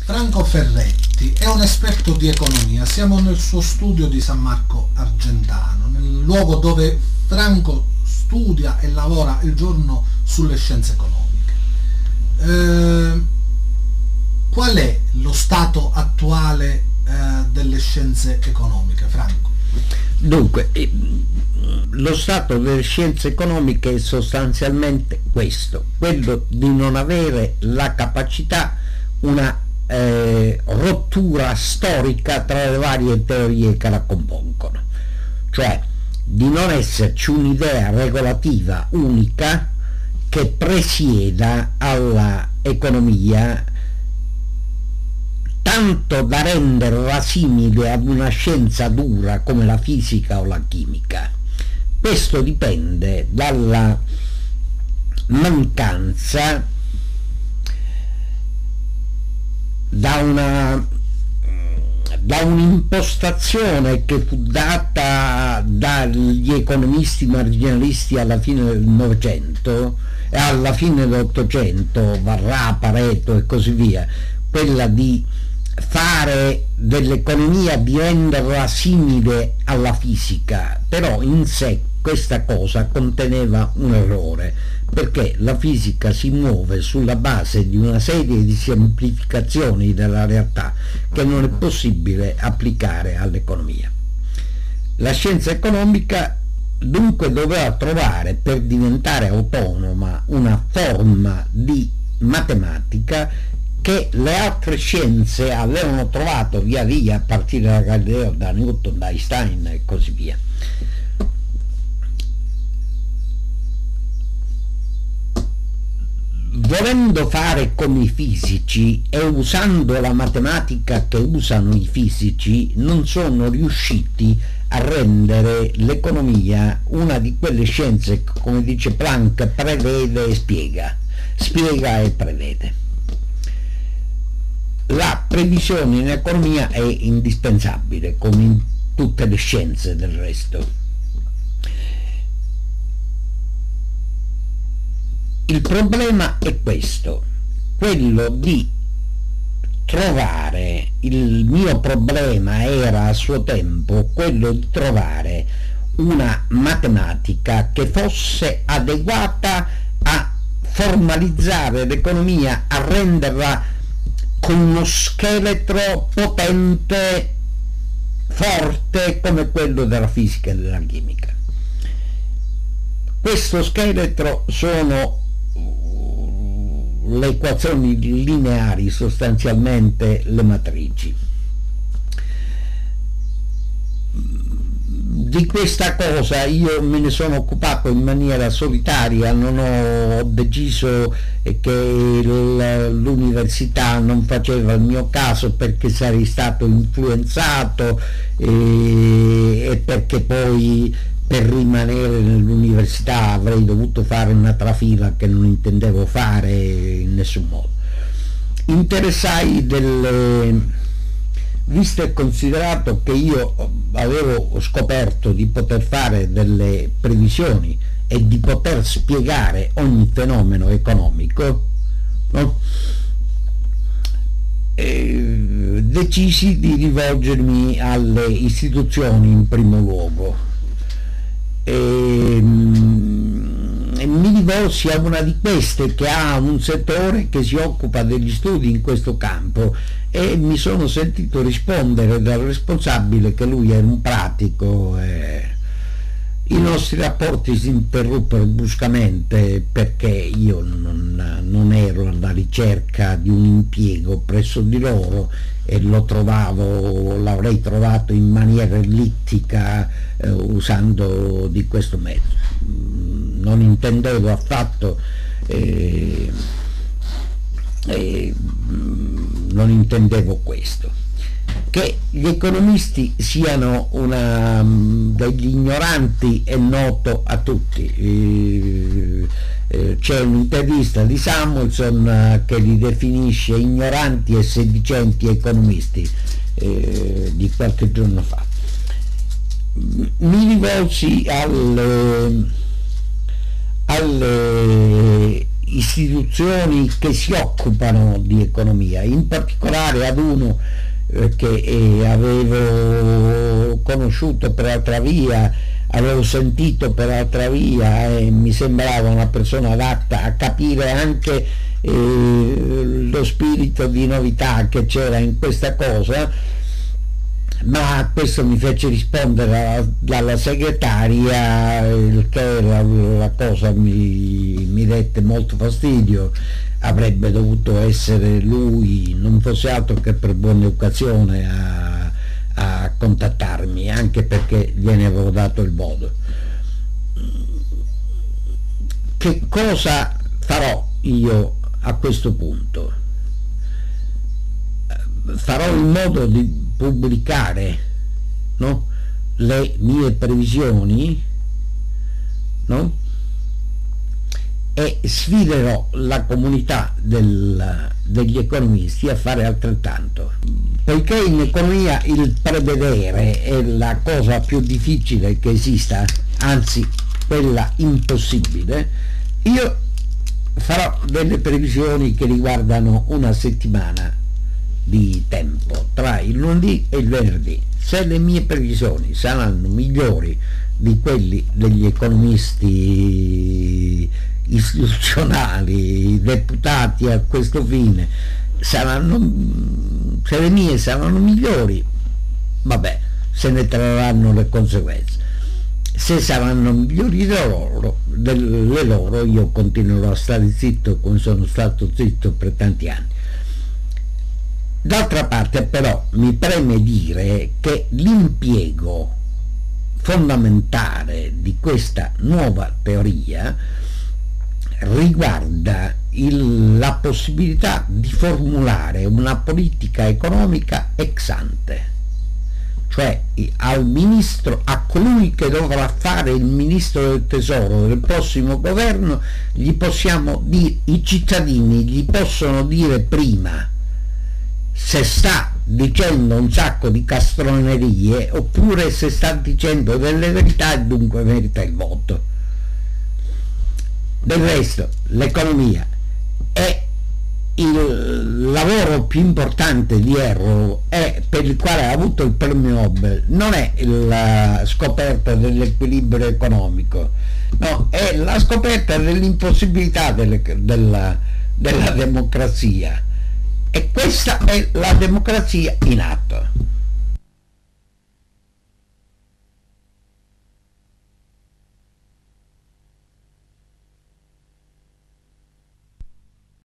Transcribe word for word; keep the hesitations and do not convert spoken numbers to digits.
Franco Ferretti è un esperto di economia. Siamo nel suo studio di San Marco Argentano, nel luogo dove Franco studia e lavora il giorno sulle scienze economiche. Eh, qual è lo stato attuale eh, delle scienze economiche, Franco? Dunque, lo stato delle scienze economiche è sostanzialmente questo, quello di non avere la capacità, una eh, rottura storica tra le varie teorie che la compongono, cioè di non esserci un'idea regolativa unica che presieda alla economia, tanto da renderla simile ad una scienza dura come la fisica o la chimica. Questo dipende dalla mancanza, da una da un'impostazione che fu data dagli economisti marginalisti alla fine del Novecento e alla fine dell'Ottocento, Varrà, Pareto e così via, quella di fare dell'economia, di renderla simile alla fisica. Però in sé questa cosa conteneva un errore, perché la fisica si muove sulla base di una serie di semplificazioni della realtà che non è possibile applicare all'economia. La scienza economica dunque doveva trovare, per diventare autonoma, una forma di matematica che le altre scienze avevano trovato via via, a partire da Galileo, da Newton, da Einstein e così via. Volendo fare come i fisici e usando la matematica che usano i fisici, non sono riusciti a rendere l'economia una di quelle scienze che, come dice Planck, prevede e spiega, spiega e prevede. La previsione in economia è indispensabile, come in tutte le scienze del resto. Il problema è questo, quello di trovare, il mio problema era a suo tempo quello di trovare una matematica che fosse adeguata a formalizzare l'economia, a renderla con uno scheletro potente, forte come quello della fisica e della chimica. Questo scheletro sono le equazioni lineari, sostanzialmente le matrici. Di questa cosa io me ne sono occupato in maniera solitaria, non ho deciso che l'università non faceva il mio caso perché sarei stato influenzato e, e perché poi per rimanere nell'università avrei dovuto fare una trafila che non intendevo fare in nessun modo. Interessai delle, visto e considerato che io avevo scoperto di poter fare delle previsioni e di poter spiegare ogni fenomeno economico, no? E decisi di rivolgermi alle istituzioni in primo luogo. E, e mi rivolsi a una di queste che ha un settore che si occupa degli studi in questo campo e mi sono sentito rispondere dal responsabile che lui era un pratico. E i nostri rapporti si interruppero bruscamente perché io non, non ero alla ricerca di un impiego presso di loro e lo trovavo, l'avrei trovato in maniera ellittica eh, usando di questo metodo. Non intendevo affatto eh, eh, non intendevo questo, che gli economisti siano una, degli ignoranti è noto a tutti. Eh, eh, c'è un'intervista di Samuelson eh, che li definisce ignoranti e sedicenti economisti eh, di qualche giorno fa. Mi rivolsi alle, alle istituzioni che si occupano di economia, in particolare ad uno eh, che eh, avevo conosciuto per altra via, avevo sentito per altra via e mi sembrava una persona adatta a capire anche eh, lo spirito di novità che c'era in questa cosa. Ma questo mi fece rispondere dalla segretaria, il che la, la cosa mi, mi dette molto fastidio. Avrebbe dovuto essere lui, non fosse altro che per buona occasione, a, a contattarmi, anche perché gliene avevo dato il modo. Che cosa farò io a questo punto? Farò in modo di pubblicare, no, le mie previsioni, no, e sfiderò la comunità del, degli economisti a fare altrettanto. Poiché in economia il prevedere è la cosa più difficile che esista, anzi quella impossibile, io farò delle previsioni che riguardano una settimana di tempo, tra il lunedì e il venerdì. Se le mie previsioni saranno migliori di quelli degli economisti istituzionali deputati a questo fine, saranno, se le mie saranno migliori, vabbè, se ne trarranno le conseguenze. Se saranno migliori le loro, delle loro, io continuerò a stare zitto come sono stato zitto per tanti anni. D'altra parte però mi preme dire che l'impiego fondamentale di questa nuova teoria riguarda il, la possibilità di formulare una politica economica ex ante, cioè al ministro, a colui che dovrà fare il ministro del tesoro del prossimo governo, gli possiamo dire, i cittadini gli possono dire prima se sta dicendo un sacco di castronerie oppure se sta dicendo delle verità e dunque merita il voto. Del resto l'economia è il lavoro più importante di Arrow, è per il quale ha avuto il premio Nobel, non è la scoperta dell'equilibrio economico, no, è la scoperta dell'impossibilità delle, della, della democrazia. E questa è la democrazia in atto.